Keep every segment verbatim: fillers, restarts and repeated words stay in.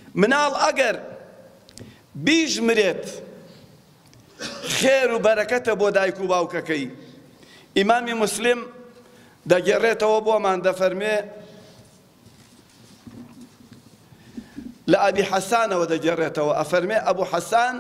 مناڵ ئەگەر بیژمرێت خێر و بەرەکەتە بۆ دایک و باوکەکەی. ئیمامی موسلم دەگەڕێتەوە بۆمان دەفەرمێ لە ئەبی حەسانەوە دەگەڕێتەوە ئەفەرمێ ئەبوو حەسان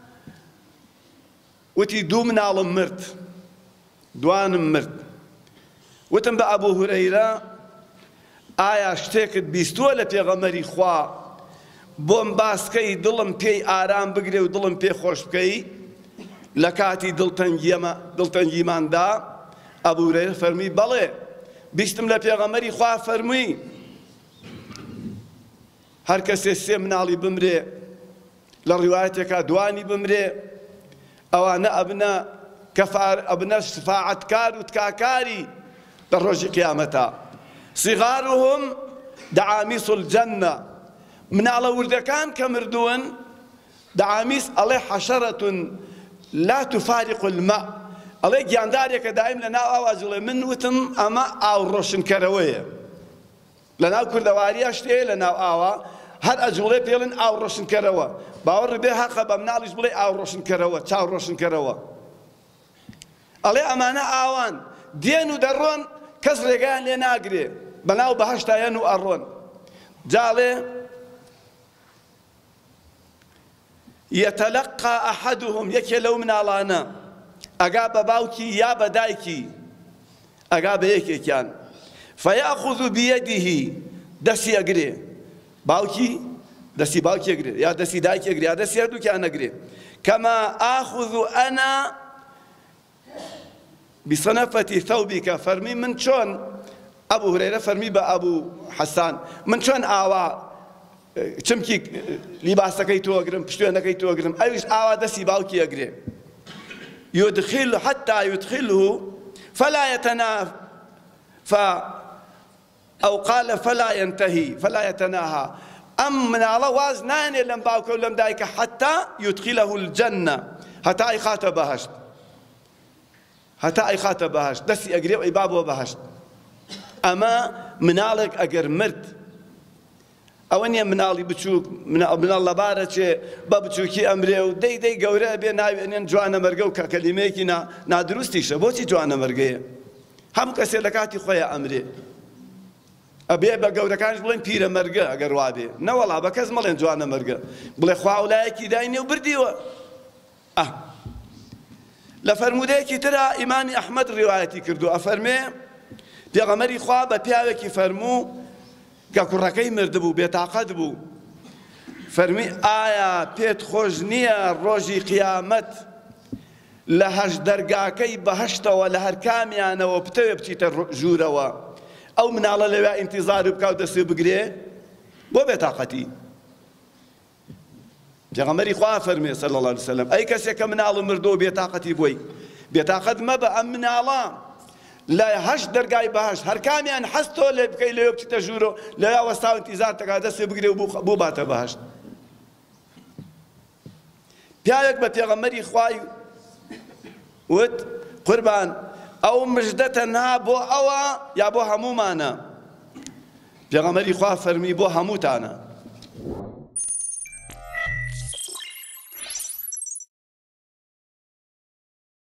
وتی دوو مناڵم مرد، دوانم مرد. وتم بە ئەبوو هورەیرە ئایا شتێکت بیستووە لە پێغەمبەری خوا بۆم باسکەی دڵم پێی ئارام بگرێ و دڵم پێ خۆش بکەی لە کاتی دڵتەنگیماندا؟ ئەبوو هورەیرە فەرمی بەڵێ بیستم لە پێغەمبەری خوا فەرمووی هەر کەسێ سێ مناڵی بمرێ لە ڕیوایەتێکا دوانی بمرێ ئەوانە ئەبنە کەفار ئەبنە شفاعەتکار و تکاکاری لە ڕۆژی قیامەتە. صغارهم دعامیس الجەنە، مناڵە وردەکان کە مردوون دعامیس ئەڵێ حەشەرەتون لا تفارق الماء، ئەڵێ گیاندارێکە دایم لە ناو ئاوا جوڵێ من وتم ئەمە ئاو ڕۆشنکەرەوەیە. لە ناو کوردەواریە شتەیە لە ناو ئاوا هەر ئەجوڵێ پێڵن ئاو ڕۆشنکەرەوە، باوەڕ بێ حەقە بە مناڵیش بڵێ ئاو ڕۆشنکەرەوە، چاو ڕۆشنکەرەوە. ئەڵێ ئەمانە ئاوان دێن و دەڕۆن کەس ڕێگایان لێ ناگرێ، بەناو بەهەشتایەن و ئەڕۆن. جاڵێ يتلقى أحدهم يكي لو من علانا أقاب باوكي يا بدايكي أقاب يكي كان فيأخذ بيده دسي أقري باوكي دسي باوكي أقري يا دسي دايكي أقري يا دسي أردو كان أقري كما آخذ أنا بصنفة ثوبك فرمي من شون أبو هريرة فرمي بأبو حسان من شون آوا چمکی لیباسەکەی تۆ ئەگرم پشتوێنەکەی تۆ ئەگرم ئەویش ئاوا دەستی باوکی ئەگرێ يدخل حتى يدخله فلا يتنافى أو قال فلا ينتهي فلا يتناهى ئەم مناڵە واز نانێ لەم باوکە و لەم دایکە حتى يدخله الجنة هەتا ئەی خاتە بەهەشت هەتا ئەی خاتە بەهەشت دەستی ئەگرێ و ئەی بابەوە بەهەشت. ئەمە مناڵێک ئەگەر مرد ئەوە نییە مناڵی بچووک مناڵ لەبارە چێ بە بچووکی ئەمرێ و دەی دەی گەورە بێ ناوێنێن جوانە مەرگە و کە کەلیمەیەکی نادروستیشە. بۆچی جوانە مەرگەیە؟ هەموو کەسێ لە کاتی خۆیان ئەمرێ ئەبێ بە گەورەکانش بڵێن پیرە مەرگە ئەگەر وابێ، نەوەڵا بە کەس مەڵێن جوانە مەرگە، بڵێ خوا وڵایەکی داینێ و بردیوە. ئە لە فەرمودەیەکی ترە ئیمامی ئەحمەد ڕیوایەتی کردو ئەفەرمێ پێغەمبەری خوا بە پیاوێکی فەرموو کە کوڕەکەی مردبوو بێتاقەت بوو فەرمی ئایا پێت خۆش نییە ڕۆژی قیامەت لە هەشت دەرگاکەی بەهەشتەوە لە هەر کامیانەوە بتەوێ بچیتە ژوورەوە ئەو مناڵە لەوێ ئینتیزار بکە و دەسێ بگرێ بۆ بێتاقەتی؟ پێغەمبەری خوا فەرمێ صلی الله علیه وسلم ئەی کەسێک کە مناڵ مردووە بێتاقەتی بۆی بێتاقەت مەبە ئەم مناڵە لا هەشت دەرگای بەهەشت هەر کامیان هەست تۆ لێ بکەی لەوێ بچیتە ژوورەوە لەوێ وەستا و ئینتیزار تەکا دەستێ بگرێ و بوو باتە بەهەشت. پیاوێک بە پێغەمبەری خوای وت قوربان ئەو مژدە تەنها بۆ ئەوە یا بۆ هەموومانە؟ پێغەمبەری خوا فەرمی بۆ هەمووتانە.